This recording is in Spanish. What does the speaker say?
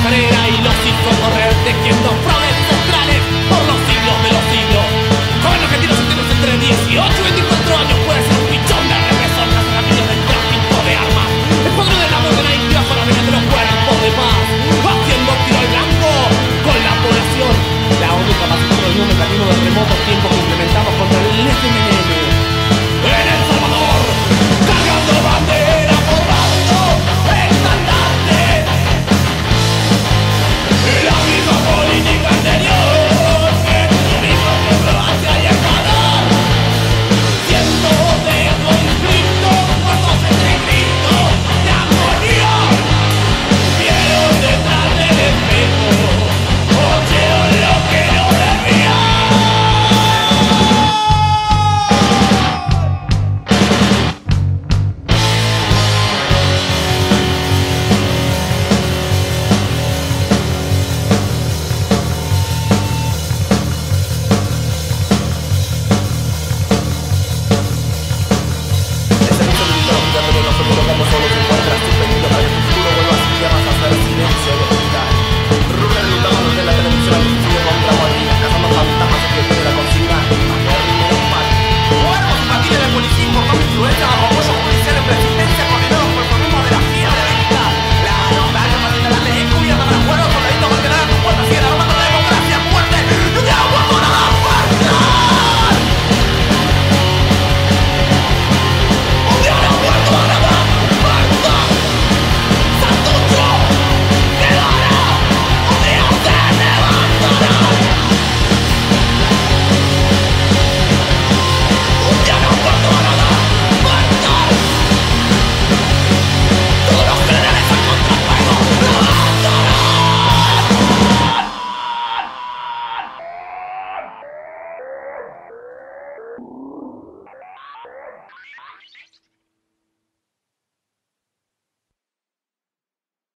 carrera y los hizo correr, tejiendo fraudes centrales por los siglos de los siglos. Joven argentino sentimos entre 18 y 24 años puede ser un pichón de represor tras el camino del tráfico de armas. Escuadrón de la Morgan y tira con las venas de los cuerpos de paz, haciendo tiro al blanco con la población. La ONU capacitó el nuevo mecanismo de remotos tiempos que implementamos contra el FMLN. En El Salvador, cargando bandera por bando, estandarte. La misma política anterior que tuvimos con Croacia y Ecuador. Cientos de conflictos, muertos entre gritos de agonía. Vieron detrás del espejo, oyeron lo que no debían.